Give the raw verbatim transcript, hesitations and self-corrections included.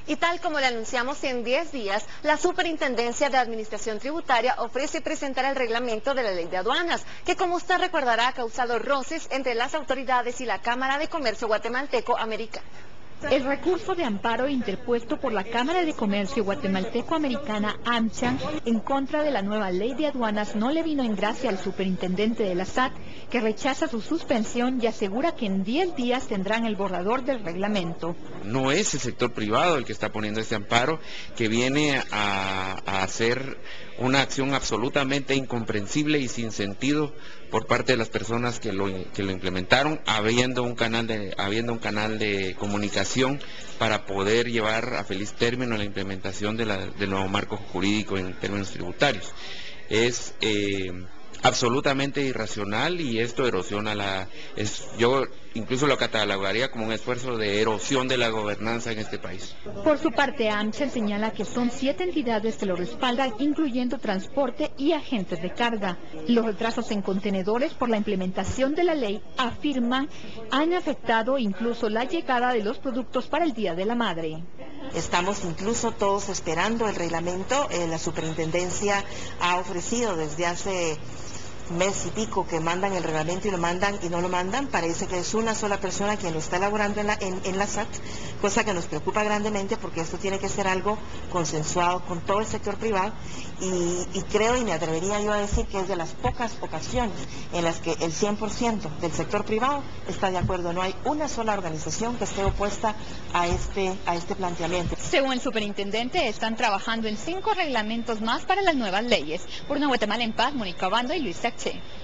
Y tal como le anunciamos, en diez días, la Superintendencia de Administración Tributaria ofrece presentar el reglamento de la Ley de Aduanas, que como usted recordará ha causado roces entre las autoridades y la Cámara de Comercio Guatemalteco-Americana. El recurso de amparo interpuesto por la Cámara de Comercio Guatemalteco-Americana, AmCham, en contra de la nueva ley de aduanas no le vino en gracia al superintendente de la S A T, que rechaza su suspensión y asegura que en diez días tendrán el borrador del reglamento. No es el sector privado el que está poniendo este amparo, que viene a, a hacer una acción absolutamente incomprensible y sin sentido por parte de las personas que lo, que lo implementaron, habiendo un canal de, habiendo un canal de comunicación para poder llevar a feliz término la implementación de la, del nuevo marco jurídico en términos tributarios. Es eh, absolutamente irracional y esto erosiona la... Es, yo incluso lo catalogaría como un esfuerzo de erosión de la gobernanza en este país. Por su parte, AmCham señala que son siete entidades que lo respaldan, incluyendo transporte y agentes de carga. Los retrasos en contenedores por la implementación de la ley, afirman, han afectado incluso la llegada de los productos para el Día de la Madre. Estamos incluso todos esperando el reglamento. Eh, la superintendencia ha ofrecido desde hace mes y pico que mandan el reglamento y lo mandan y no lo mandan. Parece que es una sola persona quien lo está elaborando en la, en, en la S A T, cosa que nos preocupa grandemente porque esto tiene que ser algo consensuado con todo el sector privado y, y creo y me atrevería yo a decir que es de las pocas ocasiones en las que el cien por ciento del sector privado está de acuerdo. No hay una sola organización que esté opuesta a este, a este planteamiento. Según el superintendente, están trabajando en cinco reglamentos más para las nuevas leyes. Por una Guatemala en paz, Mónica Bando y Luis Taché.